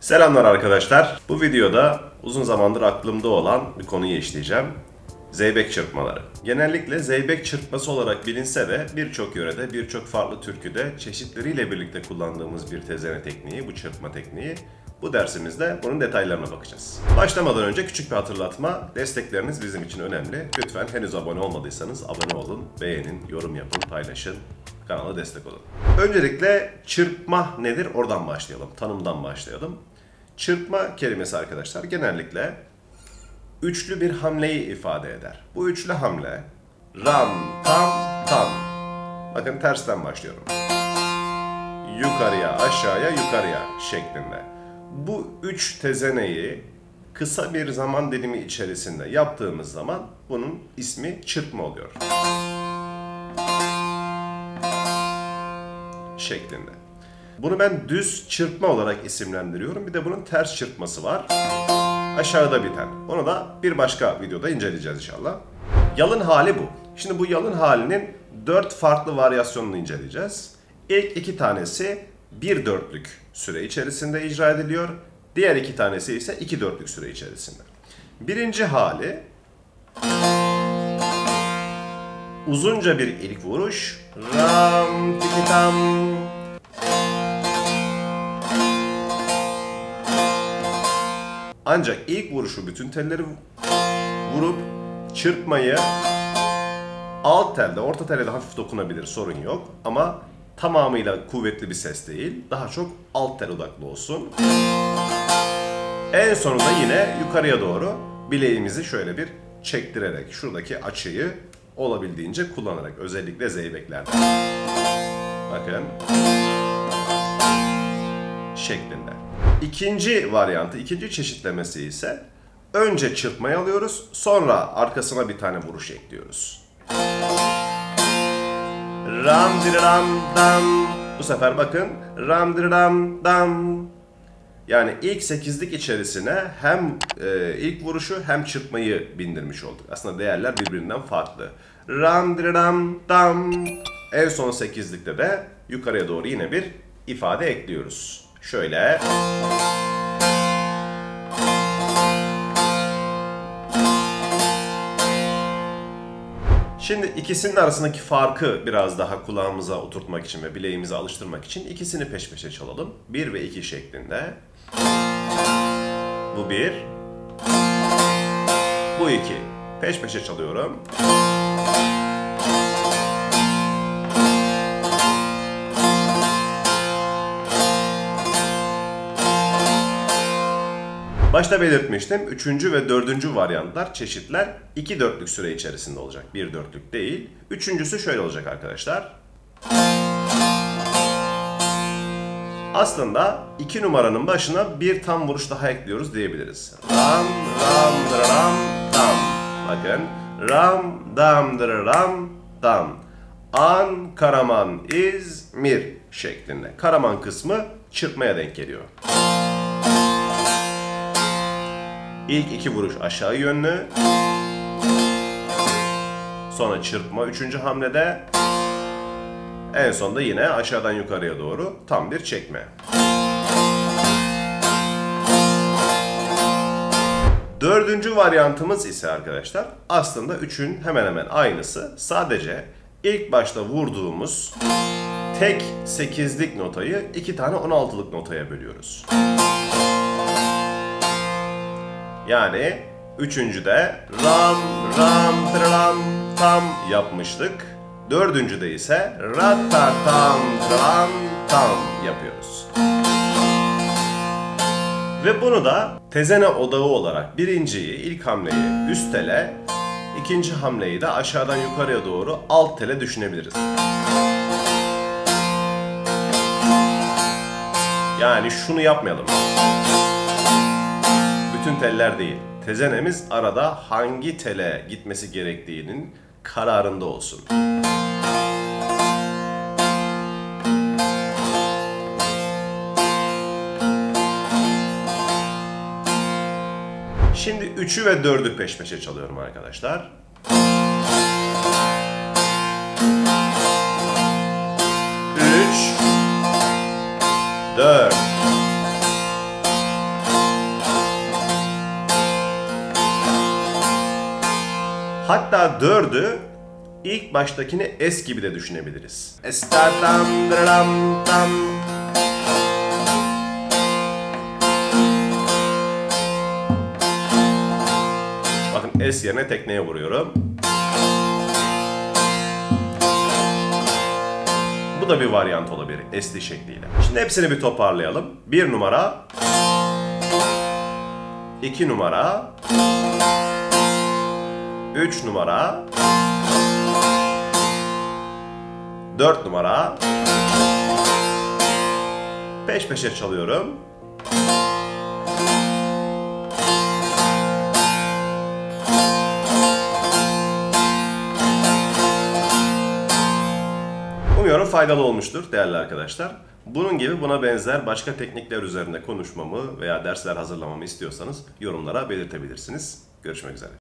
Selamlar arkadaşlar. Bu videoda uzun zamandır aklımda olan bir konuyu işleyeceğim. Zeybek çırpmaları. Genellikle zeybek çırpması olarak bilinse de birçok yörede, birçok farklı türküde çeşitleriyle birlikte kullandığımız bir tezene tekniği, bu çırpma tekniği. Bu dersimizde bunun detaylarına bakacağız. Başlamadan önce küçük bir hatırlatma. Destekleriniz bizim için önemli. Lütfen henüz abone olmadıysanız abone olun, beğenin, yorum yapın, paylaşın. Kanala destek olun. Öncelikle çırpma nedir? Oradan başlayalım. Tanımdan başlayalım. Çırpma kelimesi arkadaşlar genellikle üçlü bir hamleyi ifade eder. Bu üçlü hamle ram, tam, tam. Bakın tersten başlıyorum. Yukarıya, aşağıya, yukarıya şeklinde. Bu üç tezeneyi kısa bir zaman dilimi içerisinde yaptığımız zaman bunun ismi çırpma oluyor. Şeklinde. Bunu ben düz çırpma olarak isimlendiriyorum. Bir de bunun ters çırpması var. Aşağıda biten. Onu da bir başka videoda inceleyeceğiz inşallah. Yalın hali bu. Şimdi bu yalın halinin 4 farklı varyasyonunu inceleyeceğiz. İlk iki tanesi 1/4'lük süre içerisinde icra ediliyor. Diğer iki tanesi ise 2/4'lük süre içerisinde. Birinci hali uzunca bir ilk vuruş. Ram tiki tam. Ancak ilk vuruşu bütün telleri vurup çırpmayı alt telde, orta telde de hafif dokunabilir, sorun yok. Ama tamamıyla kuvvetli bir ses değil, daha çok alt tel odaklı olsun. En sonunda yine yukarıya doğru bileğimizi şöyle bir çektirerek, şuradaki açıyı olabildiğince kullanarak, özellikle zeybeklerde. Bakın. Şeklinde. İkinci varyantı, ikinci çeşitlemesi ise önce çırpmayı alıyoruz, sonra arkasına bir tane vuruş ekliyoruz. Ram ram dam. Bu sefer bakın ram ram dam. Yani ilk 8'lik içerisine hem ilk vuruşu hem çırpmayı bindirmiş olduk. Aslında değerler birbirinden farklı. Ram ram dam. En son 8'likte de yukarıya doğru yine bir ifade ekliyoruz. Şöyle. Şimdi ikisinin arasındaki farkı biraz daha kulağımıza oturtmak için ve bileğimize alıştırmak için ikisini peş peşe çalalım. 1 ve 2 şeklinde. Bu 1. Bu 2. Peş peşe çalıyorum. Başta belirtmiştim. 3. ve 4. varyantlar, çeşitler 2/4'lük süre içerisinde olacak. 1/4'lük değil. Üçüncüsü şöyle olacak arkadaşlar. Aslında 2 numaranın başına bir tam vuruş daha ekliyoruz diyebiliriz. Ram, ram, ram, tam. Bakın. Ram, dam, ram, dam. An, Karaman, İzmir şeklinde. Karaman kısmı çırpmaya denk geliyor. İlk iki vuruş aşağı yönlü. Sonra çırpma 3. hamlede. En sonunda yine aşağıdan yukarıya doğru tam bir çekme. Dördüncü varyantımız ise arkadaşlar aslında 3'ün hemen hemen aynısı. Sadece ilk başta vurduğumuz tek 8'lik notayı 2 tane 16'lık notaya bölüyoruz. Yani üçüncüde ram, ram, ram, tam yapmıştık. Dördüncüde ise ratta, tam, ram, tam yapıyoruz. Ve bunu da tezene odağı olarak birinciyi, ilk hamleyi üst tele, ikinci hamleyi de aşağıdan yukarıya doğru alt tele düşünebiliriz. Yani şunu yapmayalım. Bütün teller değil. Tezenemiz arada hangi tele gitmesi gerektiğinin kararında olsun. Şimdi 3'ü ve 4'ü peş peşe çalıyorum arkadaşlar. 3 4 Hatta 4'ü ilk baştakini es gibi de düşünebiliriz. Estartam dram tam. Bakın es yerine tekneye vuruyorum. Bu da bir varyant olabilir esli şekliyle. Şimdi hepsini bir toparlayalım. 1 numara, 2 numara, 3 numara, 4 numara, peş peşe çalıyorum. Umuyorum faydalı olmuştur değerli arkadaşlar. Bunun gibi buna benzer başka teknikler üzerinde konuşmamı veya dersler hazırlamamı istiyorsanız yorumlara belirtebilirsiniz. Görüşmek üzere.